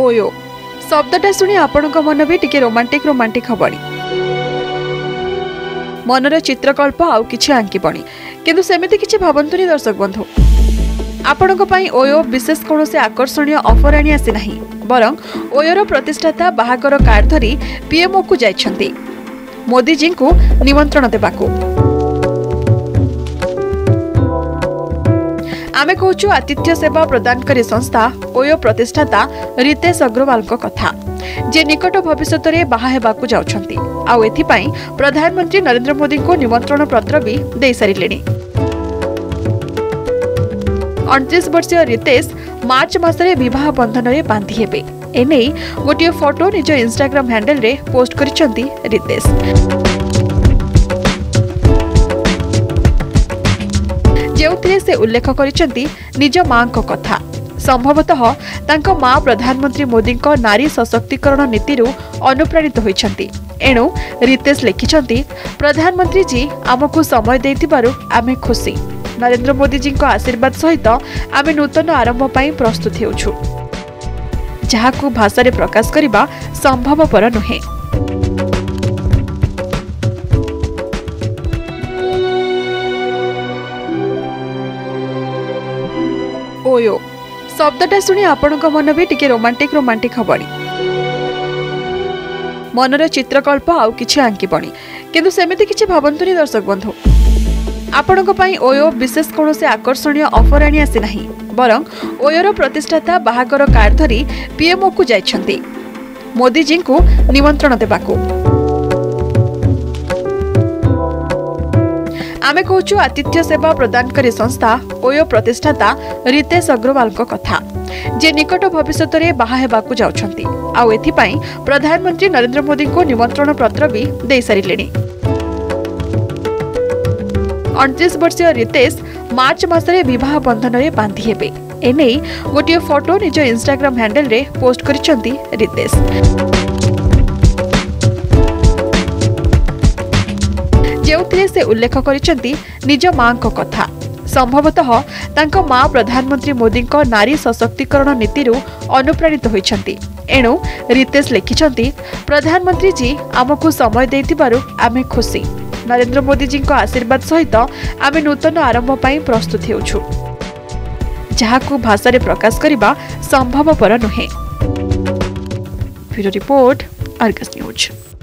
OYO शब्दटा शुणी आपण मन भी टिके रोमांटिक रोमांटिक हबनी मनर चित्रकल्प आउ किछि आंकिबनी किंतु सेमिति किछि भाबंतुनी दर्शक बंधु आपण ओयो विशेष कौन से आकर्षणीय ऑफर आनी आसी नाही बरं ओयोर प्रतिष्ठाता बाहागर कार्ड धरी पीएमओ को जाइछंती मोदी जी को निमंत्रण देबाकू। आमे कहूँ आतिथ्य सेवा प्रदानकारी संस्था ओयो प्रतिष्ठाता रितेश अग्रवाल कथा जे निकट भविष्य में बाहा हेबाकू जाउछंती आउ एथिपाई प्रधानमंत्री नरेंद्र मोदी को निमंत्रण पत्र भी दे सारिलेनी। 29 वर्षीय रितेश मार्च मासरे विवाह बंधन में बांधि हेबे एने गोटे फोटो निज इंस्टाग्राम हैंडल रे पोस्ट करिसंती रितेश। जेउथिरे से उल्लेख करिसंती निज मां को कथा संभवतः तांको मां प्रधानमंत्री मोदी को नारी सशक्तिकरण नीति अनुप्राणित होइछंती एणु रितेश लिखिछंती प्रधानमंत्री जी आमको समय देथिबारु आमे खुशी नरेंद्र मोदी जी को आशीर्वाद सहित आमे नूतन आरंभ पई प्रस्तुत हेउछु जहाकू भाषा रे प्रकाश करिबा संभवपर नुहे। ओयो शब्दटा शुणी आपण मन भी टिके रोमांटिक रोमांटिक हबनी मनर चित्रकल्प आउ किछि आंकिबनी किंतु सेमिति किछि भाबंतुनी दर्शक बंधु आपण ओयो विशेष कौन से आकर्षणीय ऑफर आनी आसी नाही बरं ओयोर प्रतिष्ठाता बाहागर कार्ड धरी पीएमओ को जाइछंती मोदी जी को निमंत्रण देबाकू। आमे कहूँ आतिथ्य सेवा प्रदानकारी संस्था ओयो प्रतिष्ठाता रितेश अग्रवाल कथा जे निकट भविष्य में बाहा हेबाकू जाउछंती आउ एथिपाई प्रधानमंत्री नरेंद्र मोदी को निमंत्रण पत्र भी दे सारिलेनी। 29 वर्षीय रितेश मार्च मासरे विवाह बंधन में बांधि हेबे एने गोटे फोटो निज इंस्टाग्राम हैंडल रे पोस्ट करिसंती रितेश। जेउथिरे से उल्लेख करिसंती निज मां को कथा संभवतः तांको मां प्रधानमंत्री मोदी को नारी सशक्तिकरण नीति अनुप्राणित होइछंती एणु रितेश लिखिछंती प्रधानमंत्री जी आमको समय देथिबारु आमे खुशी नरेंद्र मोदी जी को आशीर्वाद सहित आमे नूतन आरंभ पई प्रस्तुत हेउछु जहाकू भाषा रे प्रकाश करिबा संभवपर नुहे। Bureau report Argus news.